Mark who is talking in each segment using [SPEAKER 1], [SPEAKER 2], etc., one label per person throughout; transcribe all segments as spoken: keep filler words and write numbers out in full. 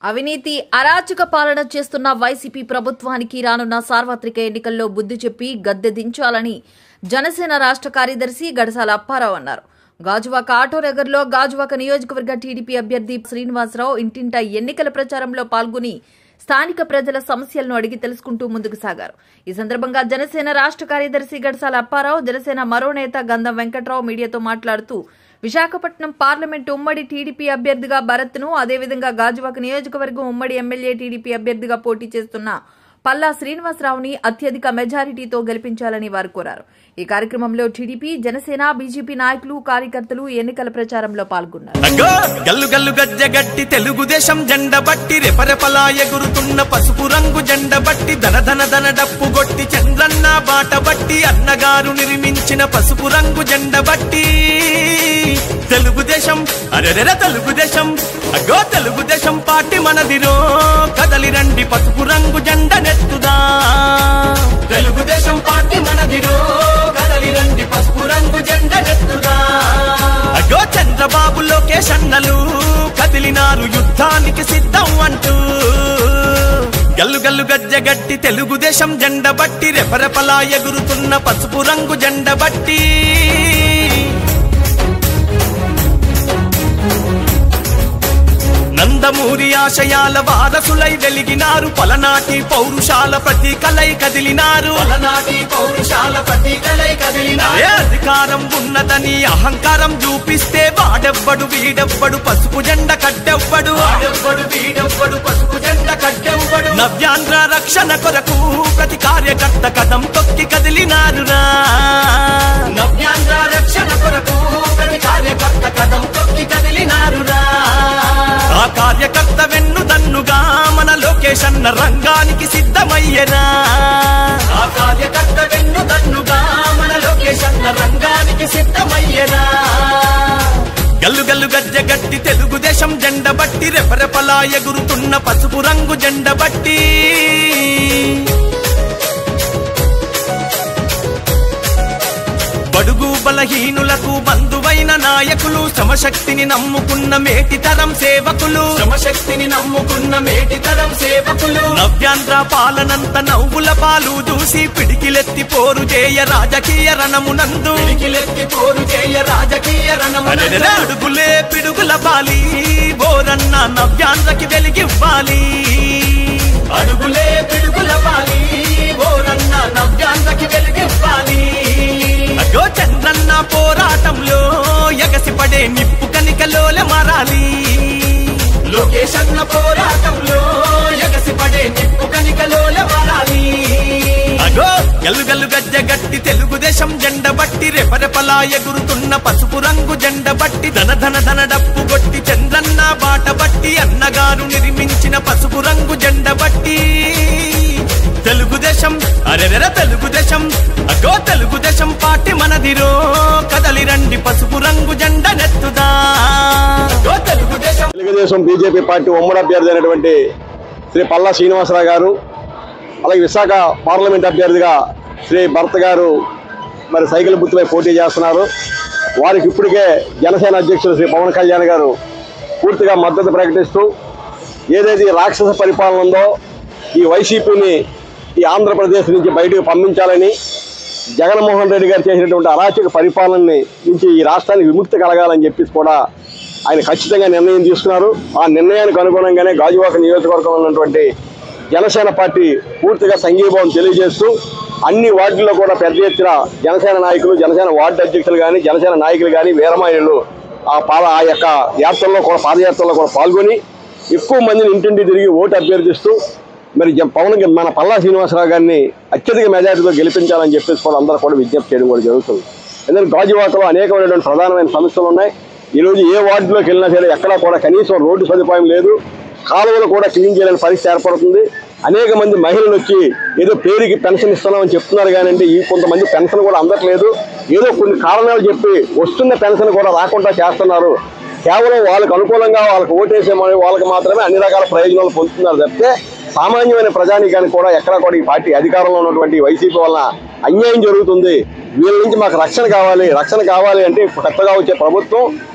[SPEAKER 1] అవినీతి అరాచక పాలన చేస్తున్న వైసీపీ ప్రభుత్వానికి రానున్న సార్వత్రిక ఎన్నికల్లో బుద్ధి చెప్పి గద్దె దించాలని జనసేన రాష్ట్ర కార్యదర్శి గడసాల అప్పారావు అన్నారు. గాజువాక ఆటోనగర్లో గాజువాక నియోజకవర్గ టీడీపీ అభ్యర్థి శ్రీనివాసరావు ఇంటింట ఎన్నికల ప్రచారంలో పాల్గొని స్థానిక ప్రజల సమస్యలను అడిగి తెలుసుకుంటూ ముందుకు సాగారు. ఈ సందర్భంగా జనసేన రాష్ట్ర కార్యదర్శి గడసాల అప్పారావు, జనసేన మరో నేత గంధం వెంకట్రావు మీడియాతో మాట్లాడుతూ విశాఖపట్నం పార్లమెంటు ఉమ్మడి టీడీపీ అభ్యర్థిగా భరత్ను, అదేవిధంగా గాజువాక నియోజకవర్గం ఉమ్మడి ఎమ్మెల్యే టీడీపీ అభ్యర్థిగా పోటీ చేస్తున్న పల్లా శ్రీనివాసరావుని అత్యధిక మెజారిటీతో గెలిపించాలని వారు కోరారు. ఈ కార్యక్రమంలో టీడీపీ, జనసేన, బీజేపీ నాయకులు, కార్యకర్తలు ఎన్నికల ప్రచారంలో పాల్గొన్నారు.
[SPEAKER 2] గల్లు గల్లు గజ్జగట్టి తెలుగుదేశం జెండ బట్టి రెపరెపలా ఎగురుతున్న పసుపు రంగు జెండ బట్టి ధన ధన ధన డప్పు గొట్టి చంద్రన్న బాట బట్టి అన్నగారు నిర్మించిన పసుపు రంగు జెండ బట్టి తెలుగుదేశం అరెరెర తెలుగుదేశం అగో తెలుగుదేశం పార్టీ మనదిరో కదలి రండి పసుపు రంగు జెండ నెత్తుదా. తెలుగుదేశం పార్టీ మనదిరో కదలి రండి పసుపు రంగు జెండ నెత్తుదా. అగో చంద్రబాబు లోకేష్ అన్నలు కదిలినారు యుద్ధానికి సిద్ధం అంటూ గల్లు గల్లు గజ్జగట్టి తెలుగుదేశం జెండ బట్టి రెపరెపలా ఎగురుతున్న పసుపు రంగు జెండ బట్టి నందమూరి ఆశయాల వారసులై వెలిగినారు, పలనాటి పౌరుషాల ప్రతీకలై కదిలినారు. పలనాటి పౌరుషాల ప్రతీకలై కదిలినారు. అధికారం ఉన్నదని అహంకారం చూపిస్తే వాడెవ్వడు వీడెవ్వడు పసుపు జెండ కట్టెవ్వడు. వాడెవ్వడు వీడెవ్వడు పసుపు జెండ కట్టెవ్వడు. నవ్యాంధ్ర రక్షణ కొరకు ప్రతి కార్యకర్త కదం తొక్కి కదిలినారురా. నవ్యాంధ్ర రక్షణ కొరకు ప్రతి కార్యకర్త కదం తొక్కి కదిలినారురా. ఆ కార్యకర్త వెన్ను దన్నుగా మన లోకేష్ అన్న రంగానికి సిద్ధమయ్యరా. ఆ కార్యకర్త వెన్ను దన్నుగా మన లోకేష్ అన్న రంగానికి సిద్ధమయ్యరా. గల్లు గల్లు గజ్జగట్టి తెలుగుదేశం జెండ బట్టి రెపరెపలా ఎగురుతున్న పసుపు రంగు జెండ బట్టి బడుగు బలహీనులకు బంధువైన నాయకులు, శ్రమశక్తిని నమ్ముకున్న మేటితరం సేవకులు. శ్రమశక్తిని నమ్ముకున్న మేటితరం సేవకులు. నవ్యాంధ్ర పాలనంత నవ్వుల పాలు చూసి పిడికిలెత్తి పోరు చేయ రాజకీయ రణమునందు. పిడికిలెత్తి పోరు చేయ రాజకీయ రణమునందు. అడుగులే పిడుగుల బాలి బోరన్న నవ్యాంధ్రకి వెలిగివ్వాలి. అడుగులే పిడుగుల బాలి బోరన్న నవ్యాంధ్రకి వెలిగివ్వాలి. అగో చంద్రన్న పోరాటంలో ఎగసిపడే నిప్పు కనికలోల మారాలి. లోకేష్ అన్న పోరాటంలో ఎగసిపడే నిప్పు కనికలోల మారాలి. అగో గల్లు గల్లు గజ్జగట్టి తెలుగుదేశం జెండ బట్టి రెపరెపలా ఎగురుతున్న పసుపు రంగు జెండ బట్టి ధన ధన ధన డప్పు కొట్టి చంద్రన్న బాట బట్టి అన్నగారు నిర్మించిన పసుపు రంగు జెండ బట్టి తెలుగుదేశం అరెరెర తెలుగుదేశం అగో తెలుగుదేశం పార్టీ మనదిరో కదలి రండి పసుపు రంగు జెండ నెత్తుదా. తెలుగుదేశం
[SPEAKER 3] తెలుగుదేశం బీజేపీ పార్టీ ఉమ్మడి అభ్యర్థి అయినటువంటి శ్రీ పల్లా శ్రీనివాసరావు గారు, అలాగే విశాఖ పార్లమెంట్ అభ్యర్థిగా శ్రీ భరత్ గారు మరి సైకిల్ గుర్తుపై పోటీ చేస్తున్నారు. వారికి ఇప్పటికే జనసేన అధ్యక్షులు శ్రీ పవన్ కళ్యాణ్ గారు పూర్తిగా మద్దతు ప్రకటిస్తూ ఏదైతే రాక్షస పరిపాలన ఉందో ఈ వైసీపీని ఈ ఆంధ్రప్రదేశ్ నుంచి బయటకు పంపించాలని, జగన్మోహన్ రెడ్డి గారు చేసినటువంటి అరాచక పరిపాలనని నుంచి ఈ రాష్ట్రానికి విముక్తి కలగాలని చెప్పేసి కూడా ఆయన ఖచ్చితంగా నిర్ణయం తీసుకున్నారు. ఆ నిర్ణయానికి అనుగుణంగానే గాజువాక నియోజకవర్గంలో ఉన్నటువంటి జనసేన పార్టీ పూర్తిగా సంఘీభావం తెలియజేస్తూ అన్ని వార్డుల్లో కూడా పెద్ద ఎత్తున జనసేన నాయకులు, జనసేన వార్డు అధ్యక్షులు కానీ, జనసేన నాయకులు కానీ, వీరమహిళలు ఆ పాద ఆ యొక్క యాత్రల్లో కూడా పాదయాత్రల్లో కూడా పాల్గొని ఎక్కువ మందిని ఇంటింటి తిరిగి ఓటు అభ్యర్థిస్తూ మరి పవన్ మన పల్లా శ్రీనివాసరావు గారిని అత్యధిక మెజారిటీతో గెలిపించాలని చెప్పేసి కూడా అందరూ కూడా విజ్ఞప్తి చేయడం కూడా జరుగుతుంది. ఎందుకంటే గాజువాకలో అనేకమైనటువంటి ప్రధానమైన సమస్యలు ఉన్నాయి. ఈరోజు ఏ వార్డులోకి వెళ్ళినా సరే ఎక్కడా కూడా కనీసం రోడ్డు సదుపాయం లేదు, కాలువలు కూడా క్లీన్ చేయలేని పరిస్థితి ఏర్పడుతుంది. అనేక మంది మహిళలు వచ్చి ఏదో పేరుకి పెన్షన్ ఇస్తున్నామని చెప్తున్నారు కానీ ఈ కొంతమంది పెన్షన్ కూడా అందట్లేదు. ఏదో కొన్ని కారణాలు చెప్పి వస్తున్న పెన్షన్ కూడా రాకుండా చేస్తున్నారు. కేవలం వాళ్ళకు అనుకూలంగా వాళ్ళకి ఓటేసే వాళ్ళకి మాత్రమే అన్ని రకాల ప్రయోజనాలు పొందుతున్నారు తప్పితే సామాన్యమైన ప్రజానీకానికి కూడా ఎక్కడా కూడా ఈ పార్టీ అధికారంలో ఉన్నటువంటి వైసీపీ వలన అన్యాయం జరుగుతుంది. వీళ్ళ నుంచి మాకు రక్షణ కావాలి, రక్షణ కావాలి అంటే కొత్తగా వచ్చే ప్రభుత్వం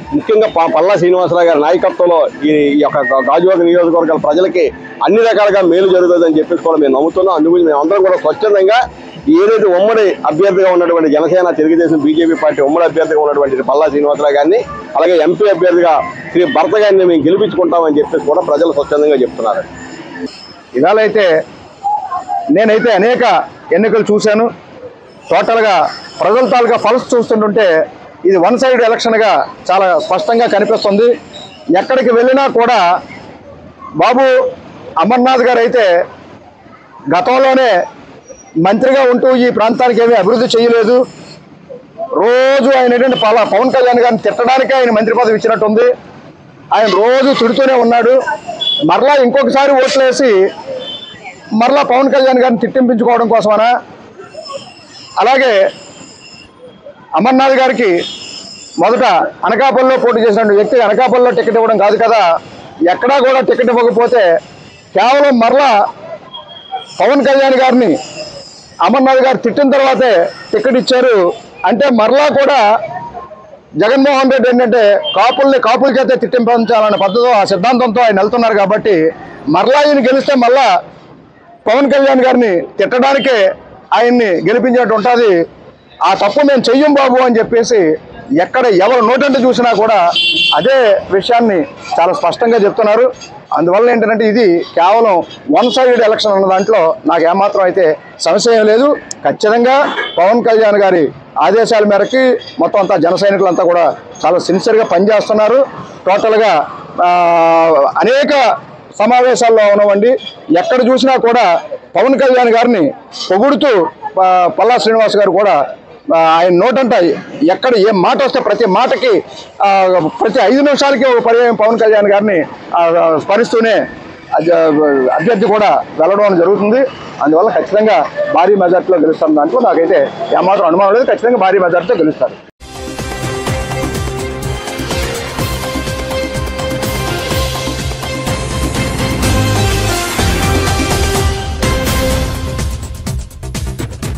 [SPEAKER 3] ముఖ్యంగా ప- పల్లా శ్రీనివాసరావు గారి నాయకత్వంలో ఈ ఈ యొక్క గాజువాక నియోజకవర్గాల ప్రజలకి అన్ని రకాలుగా మేలు జరుగుతుందని చెప్పేసి కూడా మేము నమ్ముతున్నాం. అందుగురించి మేము అందరం కూడా స్వచ్ఛందంగా ఏదైతే ఉమ్మడి అభ్యర్థిగా ఉన్నటువంటి జనసేన, తెలుగుదేశం, బీజేపీ పార్టీ ఉమ్మడి అభ్యర్థిగా ఉన్నటువంటి పల్లా శ్రీనివాసరావు గారిని, అలాగే ఎంపీ అభ్యర్థిగా శ్రీ భరత్ గారిని మేము గెలిపించుకుంటామని చెప్పేసి కూడా ప్రజలు స్వచ్ఛందంగా చెప్తున్నారు.
[SPEAKER 4] ఇవాళ అయితే నేనైతే అనేక ఎన్నికలు చూశాను. టోటల్గా ప్రజల తాలూకా పల్స్ చూస్తుంటుంటే ఇది వన్ సైడ్ ఎలక్షన్గా చాలా స్పష్టంగా కనిపిస్తుంది. ఎక్కడికి వెళ్ళినా కూడా బాబు అమర్నాథ్ గారు అయితే గతంలోనే మంత్రిగా ఉంటూ ఈ ప్రాంతానికి ఏమీ అభివృద్ధి చేయలేదు. రోజు ఆయన ఏంటంటే పలా పవన్ కళ్యాణ్ గారిని తిట్టడానికే ఆయన మంత్రి పదవి ఇచ్చినట్టుంది. ఆయన రోజు తిడుతూనే ఉన్నాడు. మరలా ఇంకొకసారి ఓట్లేసి మరలా పవన్ కళ్యాణ్ గారిని తిట్టింపించుకోవడం కోసమనా? అలాగే అమర్నాథ్ గారికి మొదట అనకాపల్లిలో పోటీ చేసిన వ్యక్తి అనకాపల్లిలో టికెట్ ఇవ్వడం కాదు కదా, ఎక్కడా కూడా టికెట్ ఇవ్వకపోతే కేవలం మరలా పవన్ కళ్యాణ్ గారిని అమర్నాథ్ గారు తిట్టిన తర్వాతే టికెట్ ఇచ్చారు. అంటే మరలా కూడా జగన్మోహన్ రెడ్డి ఏంటంటే కాపుల్ని కాపులకైతే తిట్టించాలనే పద్ధతితో ఆ సిద్ధాంతంతో ఆయన వెళ్తున్నారు. కాబట్టి మరలా ఆయన గెలిస్తే మళ్ళా పవన్ కళ్యాణ్ గారిని తిట్టడానికే ఆయన్ని గెలిపించినట్టు ఉంటుంది. ఆ తప్పు మేము చెయ్యం బాబు అని చెప్పేసి ఎక్కడ ఎవరు నోటంటే చూసినా కూడా అదే విషయాన్ని చాలా స్పష్టంగా చెప్తున్నారు. అందువల్ల ఏంటంటే ఇది కేవలం వన్ సైడ్ ఎలక్షన్ అన్న దాంట్లో నాకు ఏమాత్రం అయితే సంశయం లేదు. ఖచ్చితంగా పవన్ కళ్యాణ్ గారి ఆదేశాల మేరకి మొత్తం అంతా జన సైనికులంతా కూడా చాలా సిన్సియర్గా పనిచేస్తున్నారు. టోటల్గా అనేక సమావేశాల్లో ఉన్నవండి ఎక్కడ చూసినా కూడా పవన్ కళ్యాణ్ గారిని పొగుడుతూ పల్లా శ్రీనివాస్ గారు కూడా ఆయన నోటంట ఎక్కడ ఏ మాట వస్తే ప్రతి మాటకి ప్రతి ఐదు నిమిషాలకి ఒక పర్యాయం పవన్ కళ్యాణ్ గారిని స్మరిస్తూనే అభ్యర్థి కూడా వెళ్ళడం జరుగుతుంది. అందువల్ల ఖచ్చితంగా భారీ మెజార్టీలో గెలుస్తాం. దాంట్లో నాకైతే ఏమాత్రం అనుమానం లేదు. ఖచ్చితంగా భారీ మెజార్టీతో గెలుస్తారు.